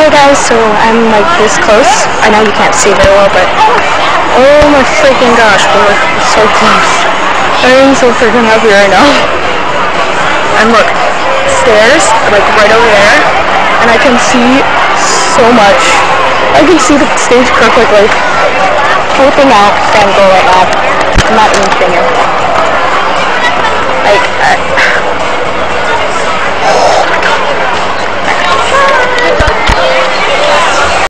Hey guys, so I'm like this close. I know you can't see very well, but oh my freaking gosh, we're so close. I'm so freaking happy right now. And look, stairs, like right over there, and I can see so much. I can see the stage perfectly. Flipping out, fangirl right now. I'm not even kidding you.